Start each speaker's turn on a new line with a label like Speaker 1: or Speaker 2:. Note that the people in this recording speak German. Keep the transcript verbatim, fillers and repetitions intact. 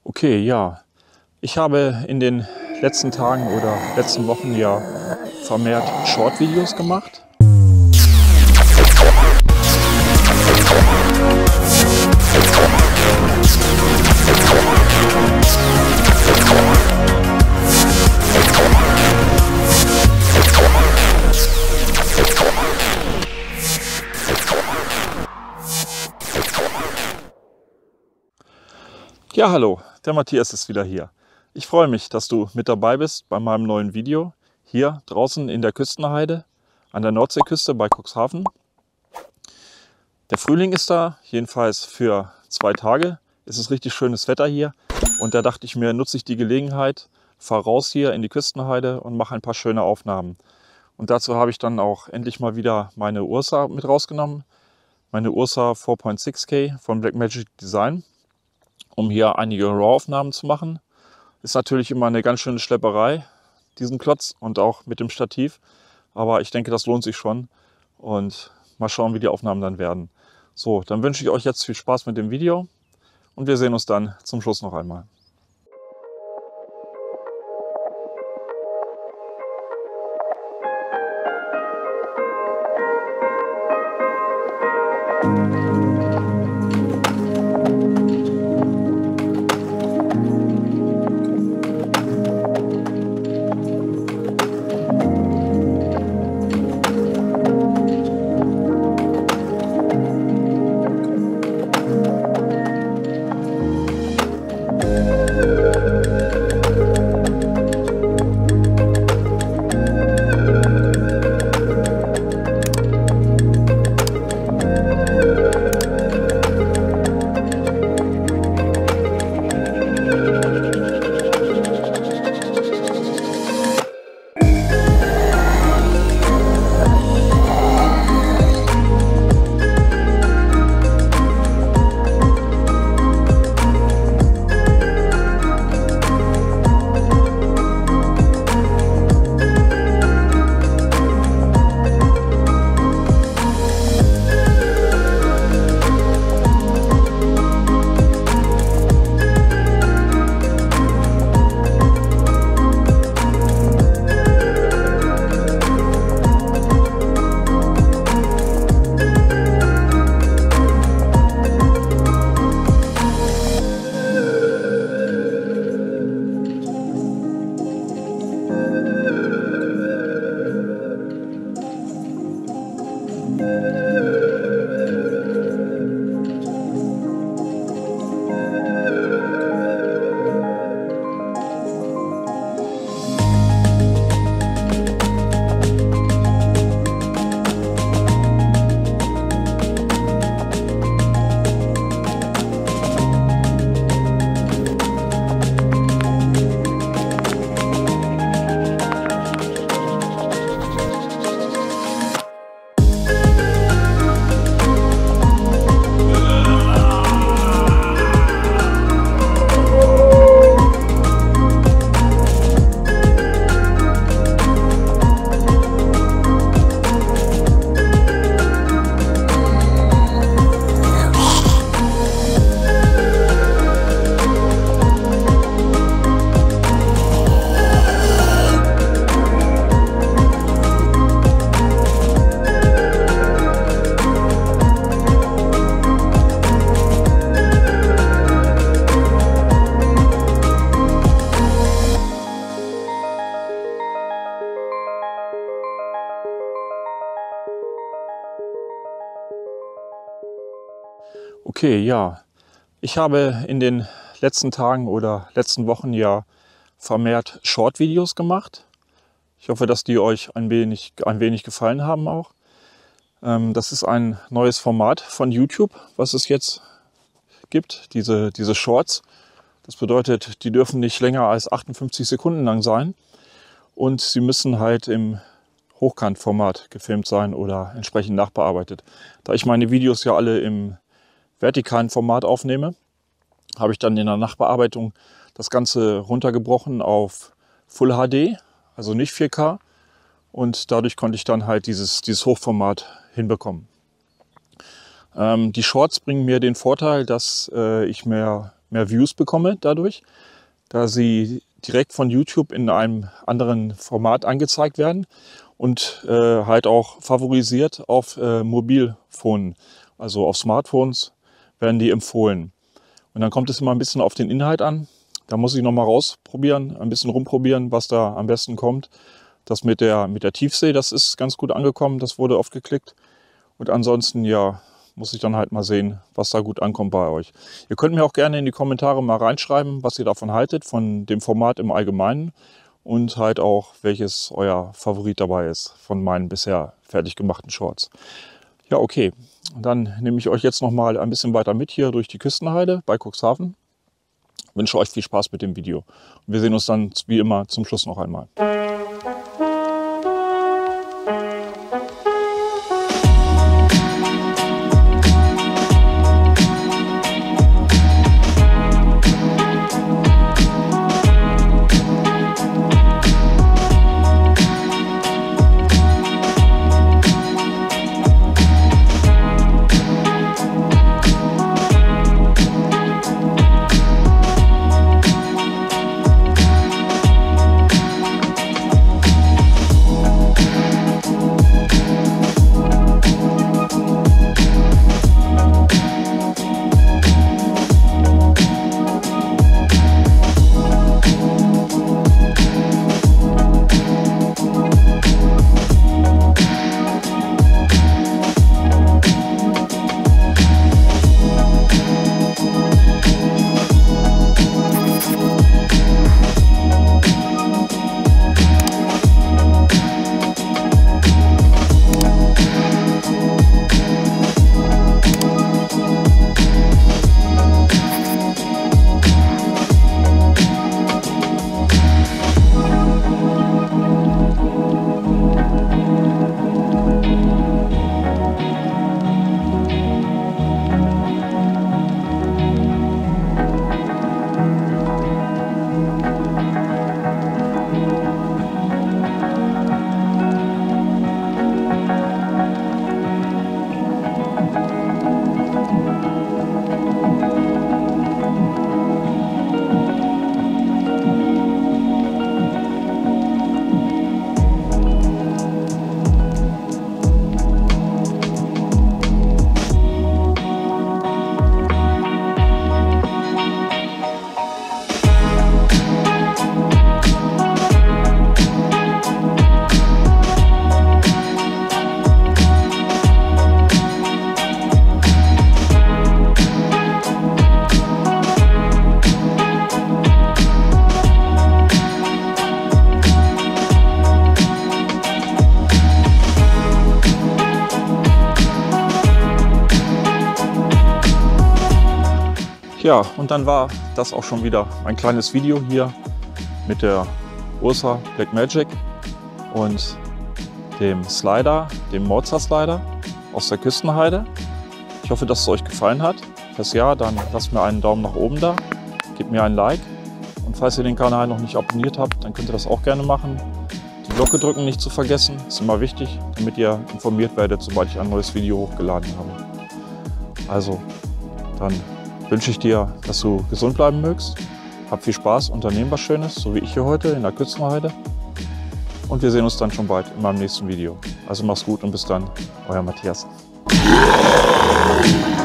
Speaker 1: Okay, ja. Ich habe in den letzten Tagen oder letzten Wochen ja vermehrt Short-Videos gemacht. Ja, hallo, der Matthias ist wieder hier. Ich freue mich, dass du mit dabei bist bei meinem neuen Video hier draußen in der Küstenheide an der Nordseeküste bei Cuxhaven. Der Frühling ist da, jedenfalls für zwei Tage. Es ist richtig schönes Wetter hier und da dachte ich mir, nutze ich die Gelegenheit, fahre raus hier in die Küstenheide und mache ein paar schöne Aufnahmen. Und dazu habe ich dann auch endlich mal wieder meine Ursa mit rausgenommen, meine Ursa vier Komma sechs K von Blackmagic Design, um hier einige RAW-Aufnahmen zu machen. Ist natürlich immer eine ganz schöne Schlepperei, diesen Klotz und auch mit dem Stativ. Aber ich denke, das lohnt sich schon. Und mal schauen, wie die Aufnahmen dann werden. So, dann wünsche ich euch jetzt viel Spaß mit dem Video. Und wir sehen uns dann zum Schluss noch einmal. Okay, ja. Ich habe in den letzten Tagen oder letzten Wochen ja vermehrt Short-Videos gemacht. Ich hoffe, dass die euch ein wenig, ein wenig gefallen haben auch. Ähm, das ist ein neues Format von YouTube, was es jetzt gibt, diese, diese Shorts. Das bedeutet, die dürfen nicht länger als achtundfünfzig Sekunden lang sein und sie müssen halt im Hochkantformat gefilmt sein oder entsprechend nachbearbeitet. Da ich meine Videos ja alle im vertikalen Format aufnehme, habe ich dann in der Nachbearbeitung das Ganze runtergebrochen auf Full H D, also nicht vier K, und dadurch konnte ich dann halt dieses, dieses Hochformat hinbekommen. Ähm, die Shorts bringen mir den Vorteil, dass äh, ich mehr mehr Views bekomme dadurch, da sie direkt von YouTube in einem anderen Format angezeigt werden und äh, halt auch favorisiert auf äh, Mobilfonen, also auf Smartphones werden die empfohlen. Und dann kommt es immer ein bisschen auf den Inhalt an. Da muss ich nochmal rausprobieren, ein bisschen rumprobieren, was da am besten kommt. Das mit der, mit der Tiefsee, das ist ganz gut angekommen, das wurde oft geklickt. Und ansonsten, ja, muss ich dann halt mal sehen, was da gut ankommt bei euch. Ihr könnt mir auch gerne in die Kommentare mal reinschreiben, was ihr davon haltet, von dem Format im Allgemeinen. Und halt auch, welches euer Favorit dabei ist von meinen bisher fertig gemachten Shorts. Ja, okay. Dann nehme ich euch jetzt noch mal ein bisschen weiter mit hier durch die Küstenheide bei Cuxhaven. Ich wünsche euch viel Spaß mit dem Video. Und wir sehen uns dann wie immer zum Schluss noch einmal. Ja, und dann war das auch schon wieder ein kleines Video hier mit der Ursa Blackmagic und dem Slider, dem Mozart Slider aus der Küstenheide. Ich hoffe, dass es euch gefallen hat. Falls ja, dann lasst mir einen Daumen nach oben da, gebt mir ein Like und falls ihr den Kanal noch nicht abonniert habt, dann könnt ihr das auch gerne machen. Die Glocke drücken nicht zu vergessen, ist immer wichtig, damit ihr informiert werdet, sobald ich ein neues Video hochgeladen habe. Also, dann wünsche ich dir, dass du gesund bleiben mögst. Hab viel Spaß, unternehmen was Schönes, so wie ich hier heute in der Küstenheide. Und wir sehen uns dann schon bald in meinem nächsten Video. Also mach's gut und bis dann, euer Matthias.